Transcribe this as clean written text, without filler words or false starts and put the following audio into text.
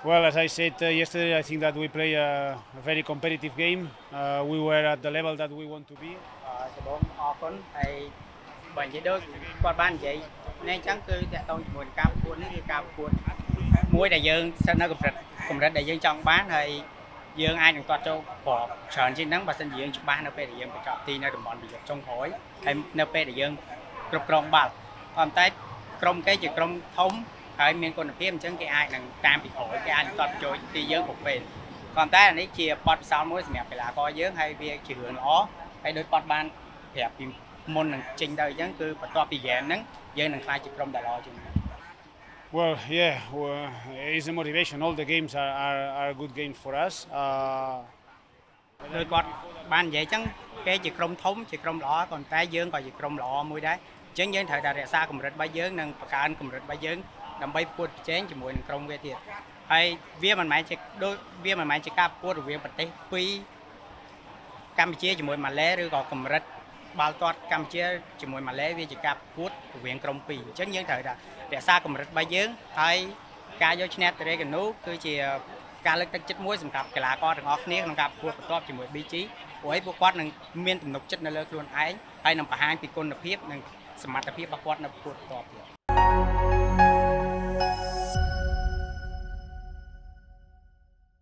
Well, as I said yesterday, I think that we play a very competitive game. We were at the level that we want to be. ច្បងអរគុណហើយបើនិយាយដូចគាត់បាននិយាយនេះអញ្ចឹងគឺតកតងជាមួយការប្រកួតនេះគឺការប្រកួតមួយដែលយើងស្ថិតនៅកម្រិតដែលយើងចង់បានហើយយើងអាចនឹងទាត់ចូលក្របច្រើនជាងហ្នឹងបើមិនជាយើងច្បាស់នៅពេលដែលយើងបញ្ចប់ទីនៅតំបន់ប្រយុទ្ធចុងក្រោយហើយនៅពេលដែលយើងគ្រប់គ្រងបាល់ប៉ុន្តែក្រុមគេជាក្រុមធំហើយមានគុណភាពអញ្ចឹងគេអាចនឹងតាមពីក្រោយគេអាចនឹងទាត់ចូលទីយើងគ្រប់ពេលប៉ុន្តែអានេះជាបទពិសោធន៍មួយសម្រាប់កីឡាករយើងហើយវាជារឿងល្អហើយដោយគាត់បានប្រាប់ពីមុននឹងចេញទៅអញ្ចឹងគឺបន្ទាប់ពីហ្គេមហ្នឹងយើងនឹងខ្លាចជាក្រុមដែលល្អជាង Well, yeah, it's a motivation. All the games are good games for us. ដោយគាត់បាននិយាយអញ្ចឹងគេជាក្រុមធំជាក្រុមល្អប៉ុន្តែយើងក៏ជាក្រុមល្អមួយដែរអញ្ចឹងយើងត្រូវតែរក្សាកម្រិតរបស់យើងនិងបង្កើនកម្រិតរបស់យើងដើម្បីប្រកួតប្រជែងជាមួយនឹងក្រុមវាទៀតហើយវាមិនមែនជាការប្រកួតរវាងប្រទេសពីរកម្ពុជាជាមួយម៉ាឡេឬក៏កម្រិតបាល់ទាត់កម្ពុជាជាមួយម៉ាឡេវាជាការប្រកួតរវាងក្រុមពីរអញ្ចឹងយើងត្រូវតែរក្សាកម្រិតរបស់យើងហើយការយកឈ្នះតេរេកានូគឺជាការលើកទឹកចិត្តមួយសម្រាប់កីឡាករទាំងអស់គ្នាក្នុងការប្រកួតបន្ទាប់ជាមួយ BG ព្រោះឲ្យពួកគាត់នឹងមានទំនុកចិត្តនៅលើខ្លួនឯងហើយនឹងបង្ហាញពីគុណភាពនិងសមត្ថភាពរបស់គាត់នៅប្រកួតបន្ទាប់ទៀត